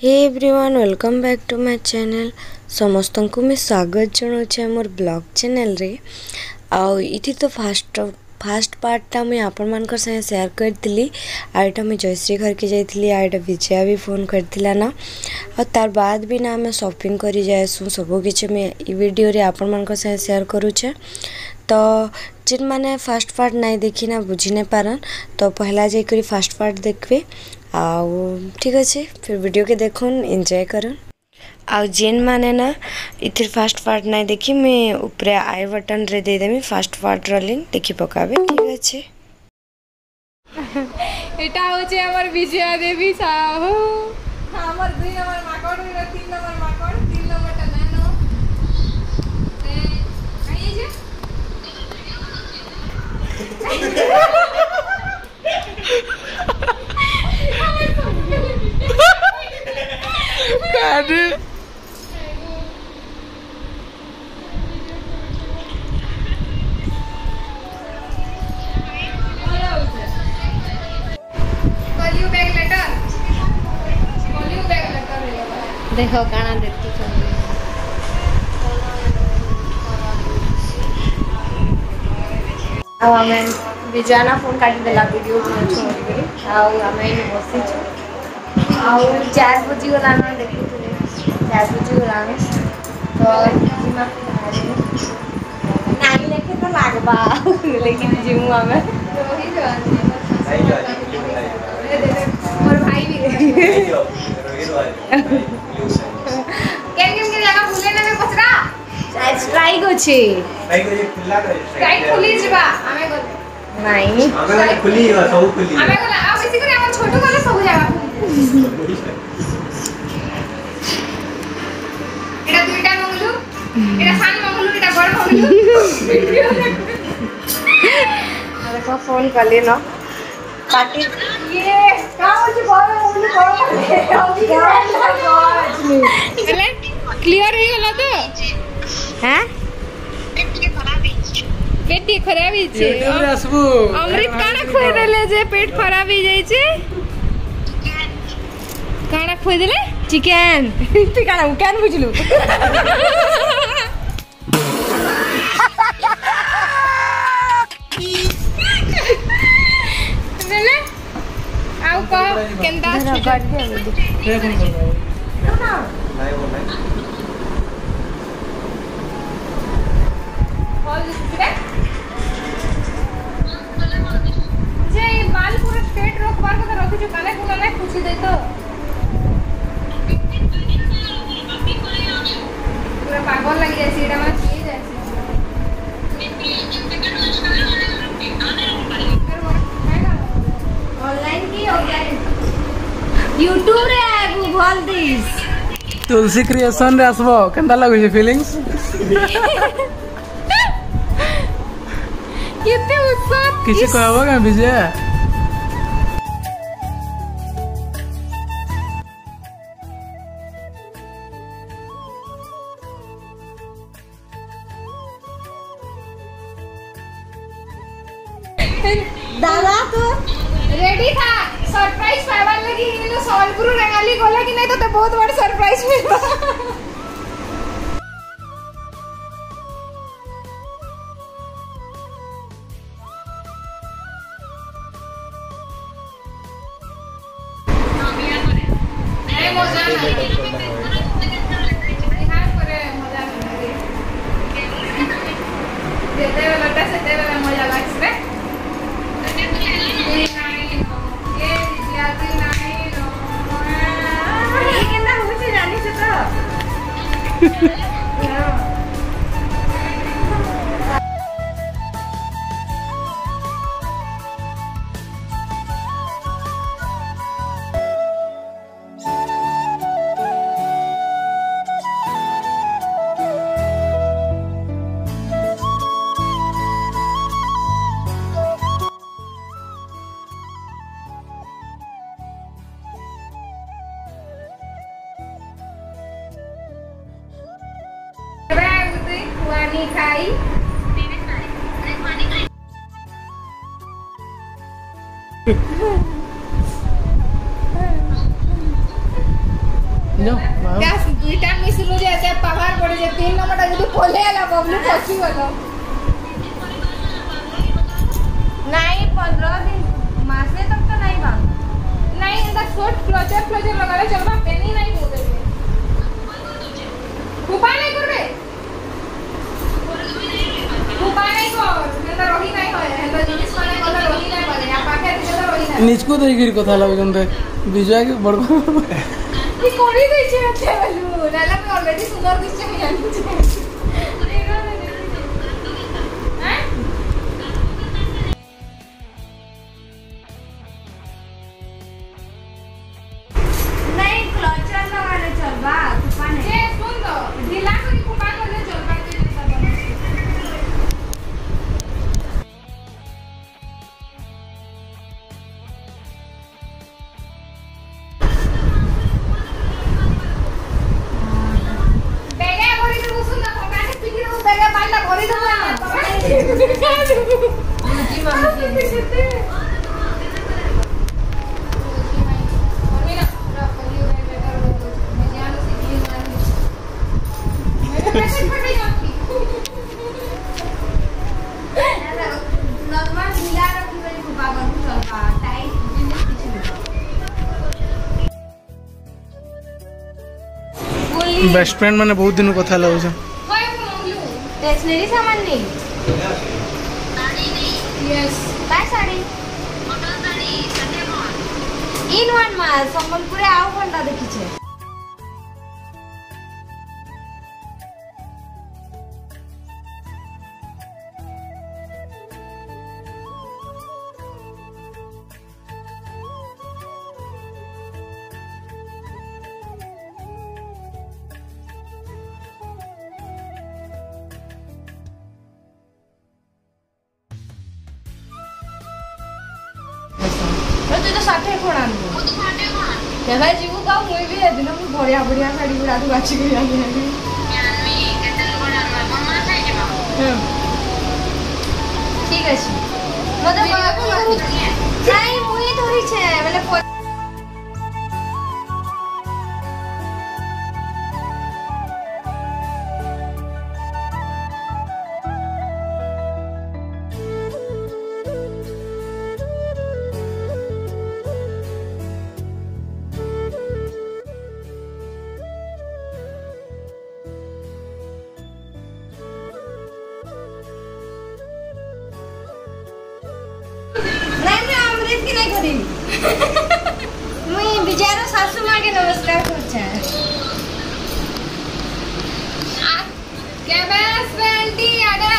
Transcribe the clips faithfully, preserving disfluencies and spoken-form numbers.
Hey everyone welcome back to my channel समस्त को मैं स्वागत जनाऊँ मोर ब्लॉग चैनल रे। आउ इठी तो फास्ट फास्ट पार्टा मुझे आपण मान संगे शेयर करी आईटा मुझे जयश्री घर के जाइली आईटा विजया भी फोन करथिला ना और तार बाद भी ना मैं शॉपिंग करी जाएसु सब किछि मैं ई वीडियो रे आपण मान संगे शेयर करूछे। तो जिन माने फास्ट पार्ट नहीं देखी ना बुझी नहीं पारन तो पहला जाकर फास्ट पार्ट देखबे आउ ठीक अच्छे फिर वीडियो के देखुन एंजॉय करन। आउ जेन माने ना इथिर फास्ट पार्ट नहीं देखी मैं ऊपर आई बटन रे दे देमी फास्ट पार्ट रो लिंक देखि पकाबे ठीक अच्छे। एटा होचे हमर विजया देवी साहू हमर दुई नंबर माकड़ रे तीन नंबर माकड़ तीन नंबर टा नानो ए आइ जे Aduh. देखो गाना देखती अब आम विजयाना फोन काटी देला वीडियो छोड़ आउ आम बसी आउ चार बजी गला देखी चार बजी गला तो नानी लेके तो लागबा लेकिन जीमु आमे और भाई भी केन केन के लगा भूले ना में पसरा स्ट्राइक होछे स्ट्राइक होछे खुला करे स्ट्राइक खुली जिबा आमे को नहीं आमे खुली हो सब खुली आमे को आ बेसी करे हम छोटो वाला सब जाबा एटा दुईटा मंगलू एटा सान मंगलू एटा बड़ मंगलू वीडियो अरे को फोन करले न पार्टी ये का होची बड़ मंगलू बड़ अभी हेले क्लियर हो गला तो हैं पेट खराब ही छे अमृत काना खोय देले जे पेट खराब ही जाई छे काना खोय देले चिकन तू काना कान बुझलु देले आउ को केंदा कर दे ना नहीं बोल नहीं और दूसरे जे बाल पूरा स्ट्रेट रख बार को रखि जो काले को ना पूछ दे तो पूरा पागल लग जाय सीधा में चीज है ऑनलाइन की ऑनलाइन यूट्यूब रे आगु भल दिस तुलसी क्रिएशन रे आसबो केंदा लागै छै फीलिंग्स कितने उत्साह किसी कहबो का विजय दादा तो रेडी था सरप्राइज पावा लगी इन सोनपुर रेगाली गोला कि नहीं तो ते बहुत बड़ा सरप्राइज मिलबा मजा हां करे मजा देते वाला से देते वाला मजा लागस रे पानी खाई नंबर जे तीन नंबर जो खोले आला बबलू फसी गलो नहीं पंद्रह दिन मासे तक तो नहीं बा नहीं इंदा शॉर्ट क्लोजर क्लोजर लगाले चलबा पेनी नहीं हो गई उपाय नहीं करबे उपाय नहीं कर इंदा रही नहीं होय इंदा जिनिस माने गला रही नहीं पाले आ पाखे दिले तो रही नहीं निचको तो गिर कथा लागजंते विजय के बड़ की कोरी देछे अच्छे बलू नाला में ऑलरेडी सुंदर दिसছে আমি জানি बेस्ट फ्रेंड माने बहुत दिन कथा लागो स्टेशनरी सामान नहीं यस काय साड़ी इन वन मा संबलपुरे आउ कोनटा देखि छे तू तो साठे कोण आणतो मग तू साठे कोण आणतो त्याला जीव का मुई भी आहे ना मी बढिया बढिया साडी गुडा तू बाची गई आली आली मी केते लोड आणला मम्मा साइड बा ठीक आहे मतलब नाही मुई थोड़ी छे मतलब मुई बिचारो सासू माँ के नमस्कार करछे आ के बेस बेंटी आडे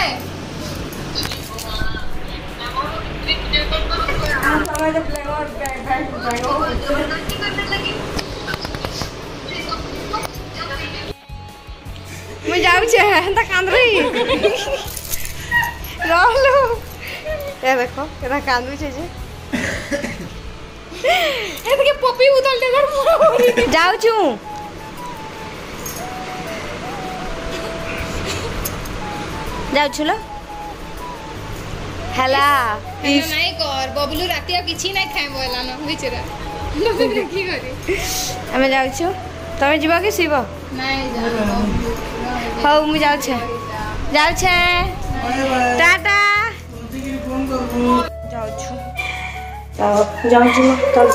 आ समझ फ्लेवर बैग बैग करने लगी मुई जाऊ छे त कांद रही रहलो ए देखो केरा कांदू छे जे एतके पपी उतल दे घर मोरी जाऊ छु जाऊ छु लो हला नहीं कर बबलू रातिया किछि नहीं खाए बोला न बिचरा लोग की करी हमें जाऊ छु तमे जीवा के सीबो नहीं जा हौ मु जाऊ छे जाऊ छे टाटा जाऊ छु जाओ जाओ छु तब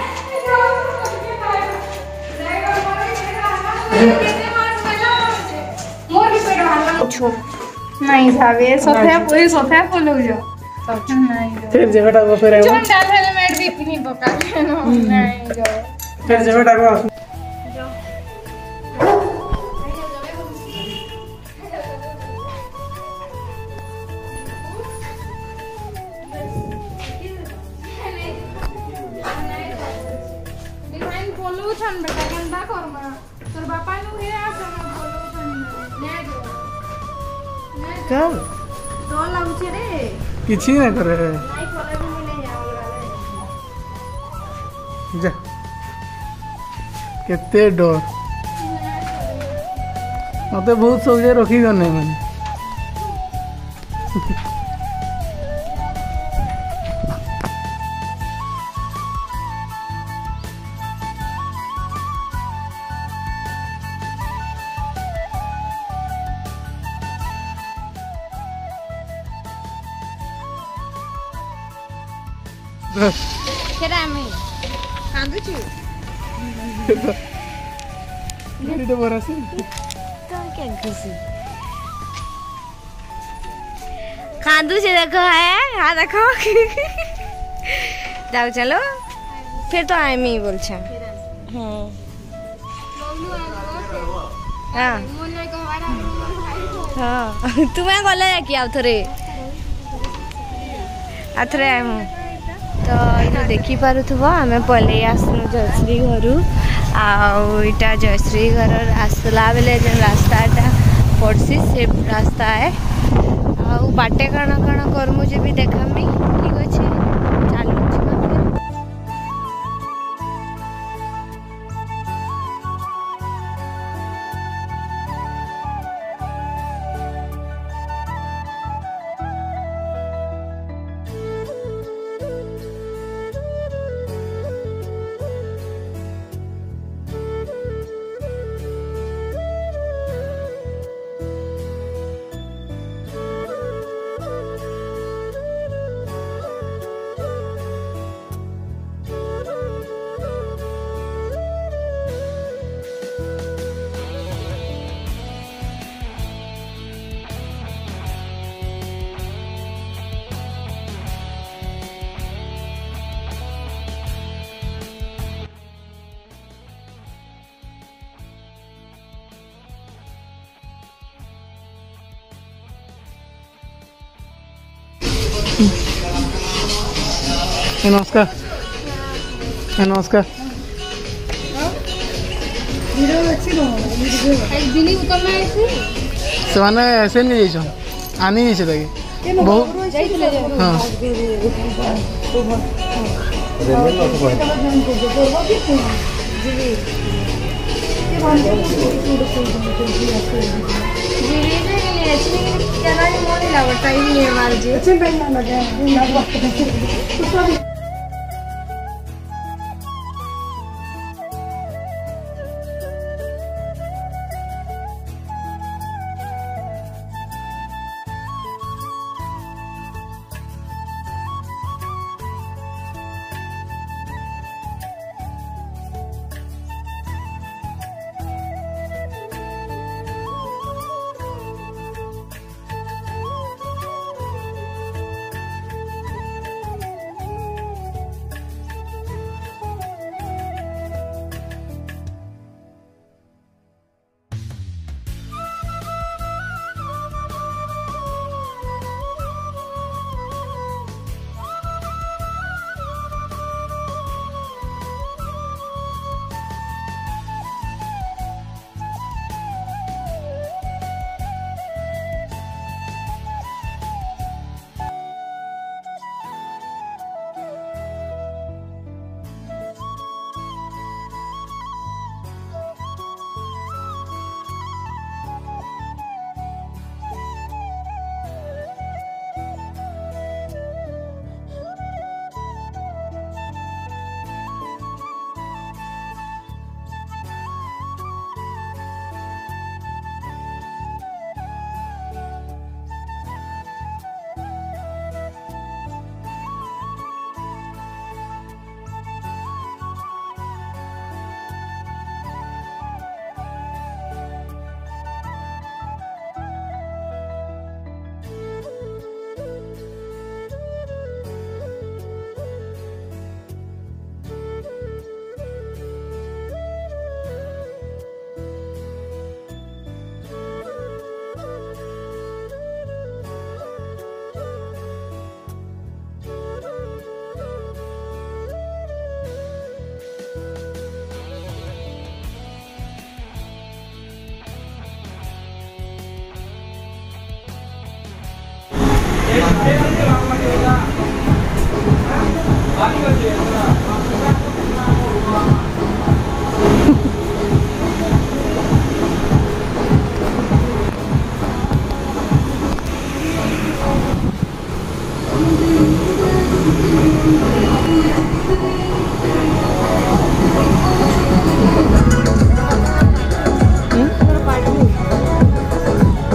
छु नहीं साबे सोफे पूरी सोफे फुल हो जा नहीं फिर जेबटा को फिर चोन डाल हेलमेट भी पिनी पका नहीं जाओ फिर जेबटा को पोल्यूशन बेटा केनता करमा तोर बापा नु हे आसे ना पोल्यूशन ने दो ने कब डर लागु छे रे किछि ना करे नहीं खोले भी नहीं जाऊंगा जा केते डर मते बहुत सोचे रखी गने माने केरा आमी कांदू छु गाड़ी तो बड़ा सी तो क्या खुशी कांदू से देखो है हाँ देखो जाओ चलो फिर तो आए मैं बोल छा हाँ हाँ हाँ तुम्हें गले कि आउ थरे आथरे आए मु तो इनो देखि पारुथबो आमे पले आसनु जयश्री घरु आटा जयश्री घर आसला बेले जो रास्ताटा पड़सी से रास्ता है आ बाटे कण कण करमु जे भी देखामी ठीक अच्छे चालू नमस्कार नमस्कार से माने ऐसे नहीं जाइछन आनी नहीं से ताके बहुत हां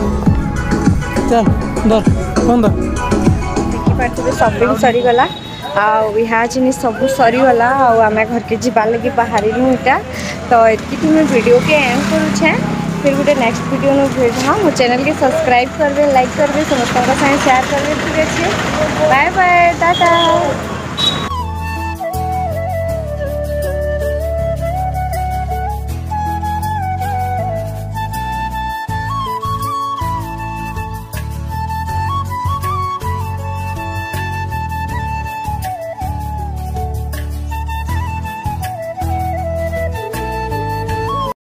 चल दर कौन दर देखिपारे शॉपिंग सरीगला आहा जिन सब सरीगला आम घर के जा लगे बाहर इटा तो ये मुझे वीडियो के एंड करुचे फिर गोटे नेक्स्ट वीडियो में भेज हाँ मो चैनल के सब्सक्राइब करबे लाइक करबे समस्त साथ शेयर करबे ठीक अच्छे बाय बाय टाटा।